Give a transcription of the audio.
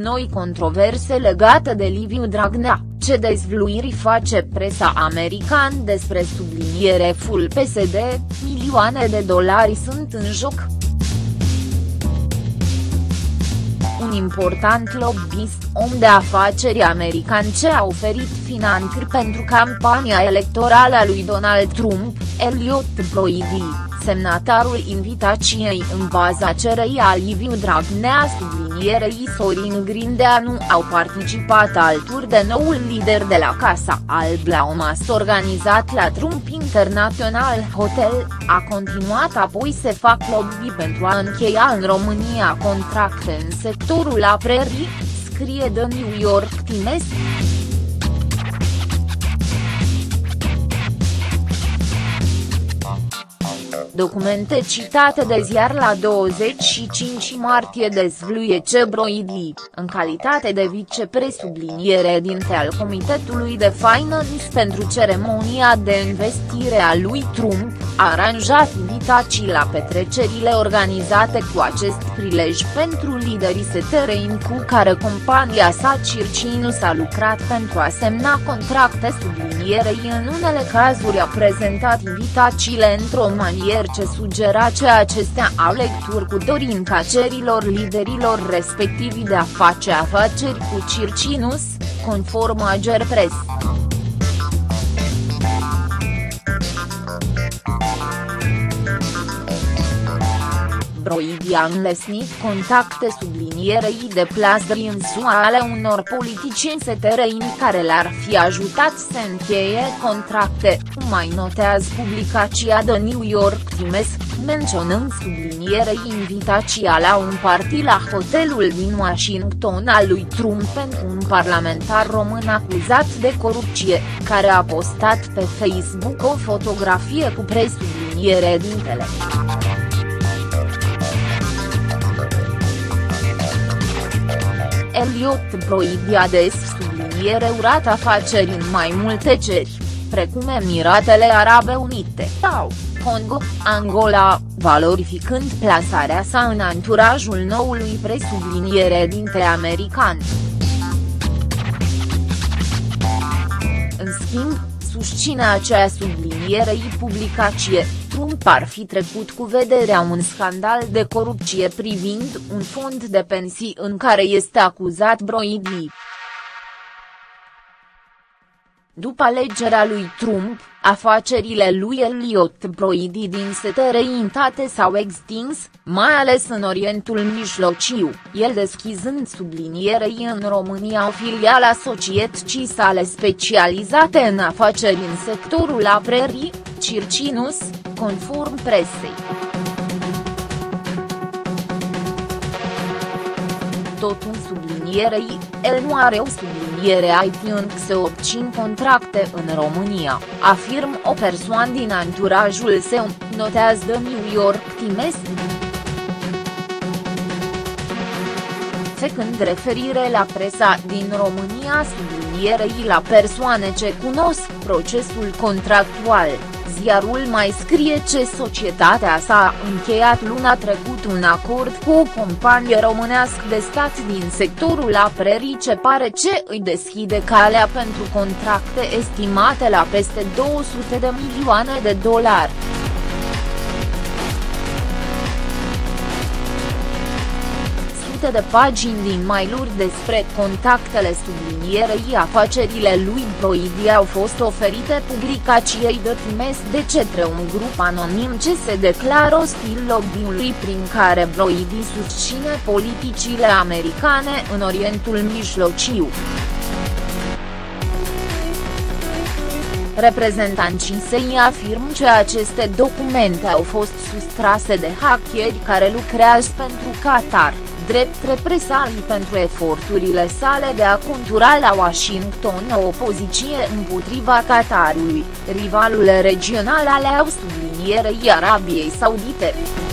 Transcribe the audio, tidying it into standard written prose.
noi controverse legate de Liviu Dragnea, ce dezvăluiri face presa americană despre subliniere full PSD, milioane de dolari sunt în joc. Un important lobbyist, om de afaceri american ce a oferit finanțări pentru campania electorală a lui Donald Trump, Elliot Broidy, semnatarul invitației în baza cerei a Liviu Dragnea sublinierei Sorin Grindea nu au participat alături de noul lider de la Casa Albă la un mas organizat la Trump International Hotel, a continuat apoi se fac lobby pentru a încheia în România contracte în sectorul apărării, scrie The New York Times. Documente citate de ziar la 25 martie dezvăluie ce Broidy, în calitate de vicepresubliniere dinte al Comitetului de Finance pentru ceremonia de investire a lui Trump, a aranjat invitații la petrecerile organizate cu acest prilej pentru liderii străini cu care compania sa Circinus a lucrat pentru a semna contracte sublinierei. În unele cazuri a prezentat invitațiile într-o manieră ce sugera că acestea au legături cu dorința cerilor liderilor respectivi de a face afaceri cu Circinus, conform Ager Press. Broidy a înlesnit contacte sublinierei de plasări în SUA ale unor politicieni străini care le-ar fi ajutat să încheie contracte, mai notează publicația The New York Times, menționând sublinierei invitația la un party la hotelul din Washington al lui Trump pentru un parlamentar român acuzat de corupție, care a postat pe Facebook o fotografie cu presubliniere dintele. Elliot Broidy a subliniere urat afaceri în mai multe țări, precum Emiratele Arabe Unite sau Congo, Angola, valorificând plasarea sa în anturajul noului presubliniere dinte american. În schimb, susține acea sublinierei publicație, Trump ar fi trecut cu vederea un scandal de corupție privind un fond de pensii în care este acuzat Broidy. După alegerea lui Trump, afacerile lui Elliot Broidy din străinătate s-au extins, mai ales în Orientul Mijlociu, el deschizând sublinierei în România o filială a societății sale specializate în afaceri în sectorul apărării, Circinus, conform presei. Tot în sublinierei, el nu are o subliniere IT încă să obțin contracte în România, afirmă o persoană din anturajul său, notează The New York Times. Făcând referire la presa din România sublinierei la persoane ce cunosc procesul contractual, ziarul mai scrie ce societatea sa a încheiat luna trecut un acord cu o companie românească de stat din sectorul apărării ce pare ce îi deschide calea pentru contracte estimate la peste 200 de milioane de dolari. De pagini din mail-uri despre contactele sublinierei afacerile lui Broidy au fost oferite publicației The Times de către un grup anonim ce se declară ostil lobby-ului prin care Broidy susține politicile americane în Orientul Mijlociu. Reprezentanții săi afirmă că aceste documente au fost sustrase de hackeri care lucrează pentru Qatar, drept represalii pentru eforturile sale de a contura la Washington o opoziție împotriva Qatarului, rivalul regional al sublinierei Arabiei Saudite.